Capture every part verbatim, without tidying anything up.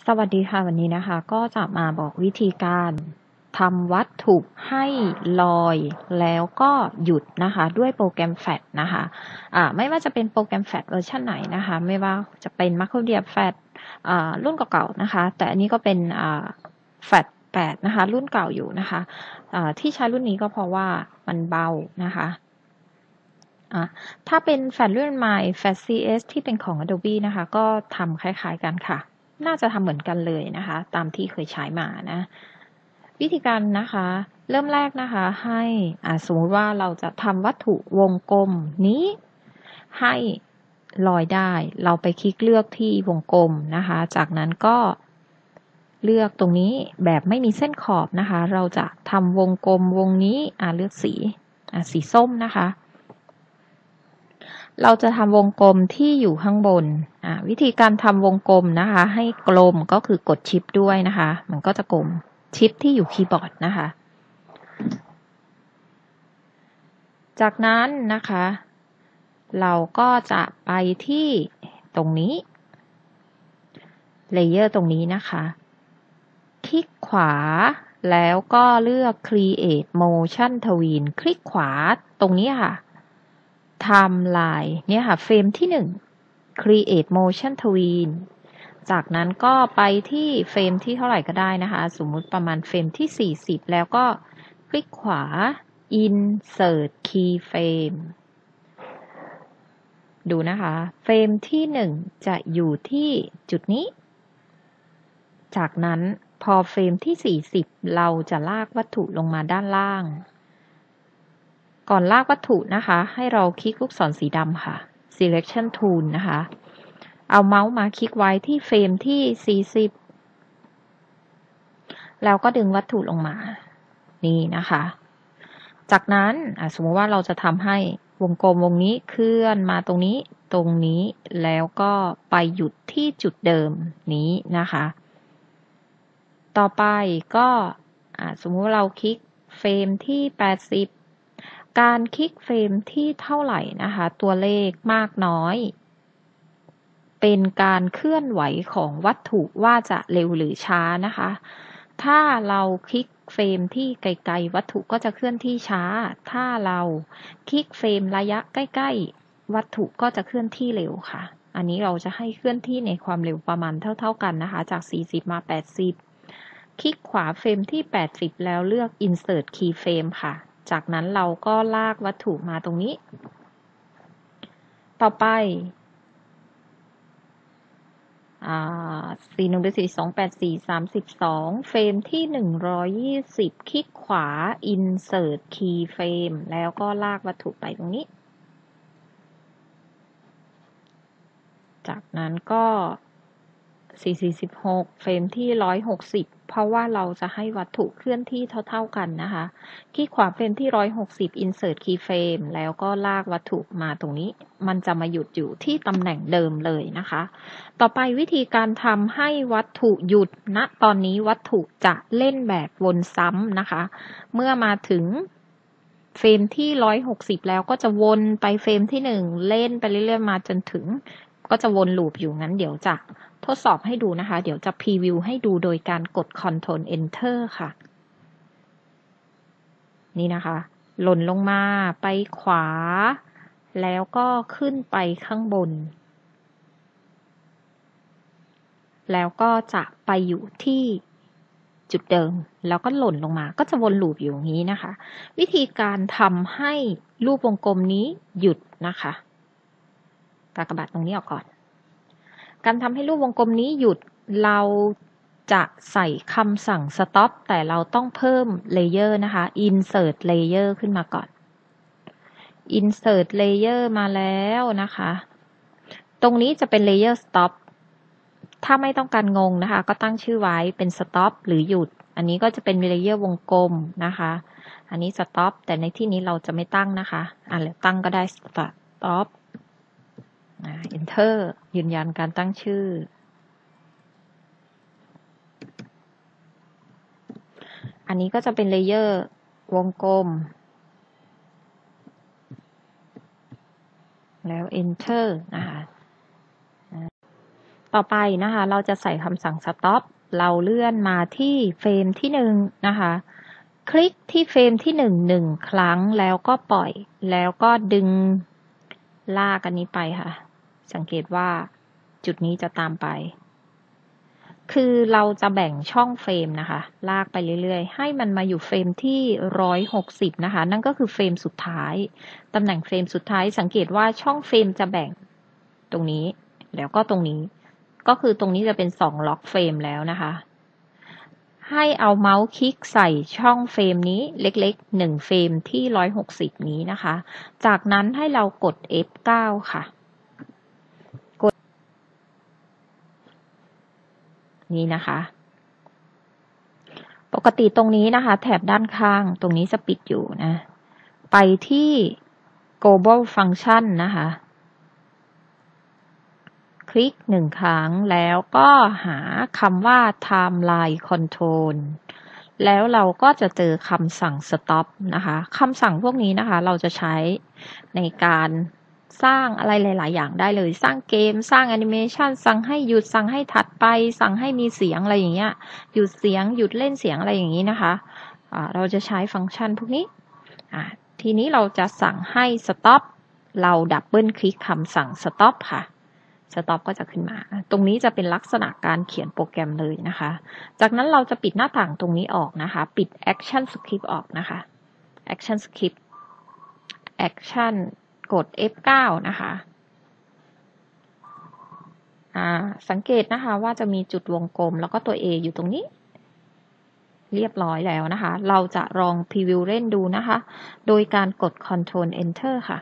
สวัสดีค่ะวันนี้นะคะก็จะมาบอกวิธีการทำวัตถุให้ลอยแล้วก็หยุดนะคะด้วยโปรแกรม แฟลช นะคะะไม่ว่าจะเป็นโปรแกรม แฟลช เวอร์ชันไหนนะคะไม่ว่าจะเป็น Macromedia แฟลช รุ่นเก่าๆนะคะแต่อันนี้ก็เป็น แฟลช แปดนะคะรุ่นเก่าอยู่นะคะะที่ใช้รุ่นนี้ก็เพราะว่ามันเบานะคะถ้าเป็นแฟลชรุ่นใหม่ แฟลช ซี เอส ที่เป็นของ Adobe นะคะก็ทำคล้ายๆกันค่ะน่าจะทำเหมือนกันเลยนะคะตามที่เคยใช้มานะวิธีการนะคะเริ่มแรกนะคะให้สมมติว่าเราจะทำวัตถุวงกลมนี้ให้ลอยได้เราไปคลิกเลือกที่วงกลมนะคะจากนั้นก็เลือกตรงนี้แบบไม่มีเส้นขอบนะคะเราจะทำวงกลมวงนี้เลือกสีสีส้มนะคะเราจะทำวงกลมที่อยู่ข้างบนวิธีการทำวงกลมนะคะให้กลมก็คือกดชิปด้วยนะคะมันก็จะกลมชิปที่อยู่คีย์บอร์ดนะคะจากนั้นนะคะเราก็จะไปที่ตรงนี้เลเยอร์ตรงนี้นะคะคลิกขวาแล้วก็เลือก Create Motion Tween คลิกขวาตรงนี้ค่ะไทม์ไลน์เนี่ยค่ะเฟรมที่หนึ่ง Create Motion Tween จากนั้นก็ไปที่เฟรมที่เท่าไหร่ก็ได้นะคะสมมุติประมาณเฟรมที่สี่สิบแล้วก็คลิกขวา Insert Keyframe ดูนะคะเฟรมที่หนึ่งจะอยู่ที่จุดนี้จากนั้นพอเฟรมที่สี่สิบเราจะลากวัตถุลงมาด้านล่างก่อนลากวัตถุนะคะให้เราคลิกลูกศรสีดำค่ะ Selection Tool นะคะเอาเมาส์มาคลิกไว้ที่เฟรมที่สี่สิบแล้วก็ดึงวัตถุลงมานี่นะคะจากนั้นสมมติว่าเราจะทำให้วงกลมวงนี้เคลื่อนมาตรงนี้ตรงนี้แล้วก็ไปหยุดที่จุดเดิมนี้นะคะต่อไปก็สมมติว่าเราคลิกเฟรมที่แปดสิบการคลิกเฟรมที่เท่าไหร่นะคะตัวเลขมากน้อยเป็นการเคลื่อนไหวของวัตถุว่าจะเร็วหรือช้านะคะถ้าเราคลิกเฟรมที่ไกลๆวัตถุก็จะเคลื่อนที่ช้าถ้าเราคลิกเฟรมระยะใกล้ๆวัตถุก็จะเคลื่อนที่เร็วค่ะอันนี้เราจะให้เคลื่อนที่ในความเร็วประมาณเท่าๆกันนะคะจากสี่สิบมาแปดสิบคลิกขวาเฟรมที่แปดสิบแล้วเลือก Insert Keyframe ค่ะจากนั้นเราก็ลากวัตถุมาตรงนี้ต่อไปสี่หนึ่งเป็นสี่สองแปดสี่สามสิบสองเฟรมที่หนึ่งร้อยยี่สิบคลิกขวา Insert Keyframe แล้วก็ลากวัตถุไปตรงนี้จากนั้นก็สี่สี่สิบหกเฟรมที่หนึ่งร้อยหกสิบเพราะว่าเราจะให้วัตถุเคลื่อนที่เท่าๆกันนะคะคลิกขวาเฟรมที่หนึ่งร้อยหกสิบ Insert Keyframe แล้วก็ลากวัตถุมาตรงนี้มันจะมาหยุดอยู่ที่ตำแหน่งเดิมเลยนะคะต่อไปวิธีการทำให้วัตถุหยุดณนะตอนนี้วัตถุจะเล่นแบบวนซ้ำนะคะเมื่อมาถึงเฟรมที่หนึ่งร้อยหกสิบแล้วก็จะวนไปเฟรมที่หนึ่งเล่นไปเรื่อยๆมาจนถึงก็จะวนลูปอยู่งั้นเดี๋ยวจะทดสอบให้ดูนะคะเดี๋ยวจะพรีวิวให้ดูโดยการกด Ctrl Enter ค่ะนี่นะคะหล่นลงมาไปขวาแล้วก็ขึ้นไปข้างบนแล้วก็จะไปอยู่ที่จุดเดิมแล้วก็หล่นลงมาก็จะวนลูปอยู่อย่างนี้นะคะวิธีการทำให้รูปวงกลมนี้หยุดนะคะกากบาทตรงนี้ออกก่อนการทำให้รูปวงกลมนี้หยุดเราจะใส่คำสั่ง stop แต่เราต้องเพิ่มเลเยอร์นะคะ insert layer ขึ้นมาก่อน insert layer มาแล้วนะคะตรงนี้จะเป็น layer stop ถ้าไม่ต้องการงงนะคะก็ตั้งชื่อไว้เป็น stop หรือหยุดอันนี้ก็จะเป็น layer วงกลมนะคะอันนี้ stop แต่ในที่นี้เราจะไม่ตั้งนะคะอ่ะแล้วตั้งก็ได้ stop Enter ยืนยันการตั้งชื่ออันนี้ก็จะเป็นเลเยอร์วงกลมแล้ว Enter นะคะต่อต่อไปนะคะเราจะใส่คำสั่ง stop เราเลื่อนมาที่เฟรมที่หนึ่งนะคะคลิกที่เฟรมที่หนึ่งหนึ่งครั้งแล้วก็ปล่อยแล้วก็ดึงลากอันนี้ไปค่ะสังเกตว่าจุดนี้จะตามไปคือเราจะแบ่งช่องเฟรมนะคะลากไปเรื่อยๆให้มันมาอยู่เฟรมที่หนึ่งร้อยหกสิบนะคะนั่นก็คือเฟรมสุดท้ายตำแหน่งเฟรมสุดท้ายสังเกตว่าช่องเฟรมจะแบ่งตรงนี้แล้วก็ตรงนี้ก็คือตรงนี้จะเป็นสองล็อกเฟรมแล้วนะคะให้เอาเมาส์คลิกใส่ช่องเฟรมนี้เล็กๆหนึ่งเฟรมที่หนึ่งร้อยหกสิบนี้นะคะจากนั้นให้เรากด เอฟ เก้า ค่ะกดนี้นะคะปกติตรงนี้นะคะแถบด้านข้างตรงนี้จะปิดอยู่นะไปที่ global function นะคะคลิกหนึ่งครั้งแล้วก็หาคำว่า timeline control แล้วเราก็จะเจอคำสั่ง stop นะคะคำสั่งพวกนี้นะคะเราจะใช้ในการสร้างอะไรหลายๆอย่างได้เลยสร้างเกมสร้างแอนิเมชันสั่งให้หยุดสั่งให้ถัดไปสั่งให้มีเสียงอะไรอย่างเงี้ยหยุดเสียงหยุดเล่นเสียงอะไรอย่างนี้นะคะะเราจะใช้ฟังก์ชันพวกนี้ทีนี้เราจะสั่งให้ stop เราดับเบิลคลิกคำสั่ง stop ค่ะ stop ก็จะขึ้นมาตรงนี้จะเป็นลักษณะการเขียนโปรแกรมเลยนะคะจากนั้นเราจะปิดหน้าต่างตรงนี้ออกนะคะปิด action script ออกนะคะ action script action กด เอฟ เก้า นะคะสังเกตนะคะว่าจะมีจุดวงกลมแล้วก็ตัว A อยู่ตรงนี้เรียบร้อยแล้วนะคะเราจะลองพรีวิวเล่นดูนะคะโดยการกด control enter ค่ะ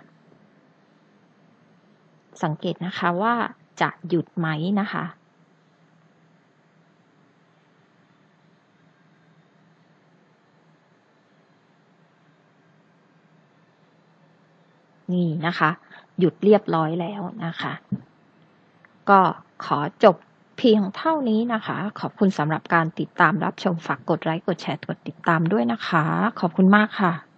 สังเกตนะคะว่าจะหยุดไหมนะคะนี่นะคะหยุดเรียบร้อยแล้วนะคะก็ขอจบเพียงเท่านี้นะคะขอบคุณสำหรับการติดตามรับชมฝากกดไลค์กดแชร์กดติดตามด้วยนะคะขอบคุณมากค่ะ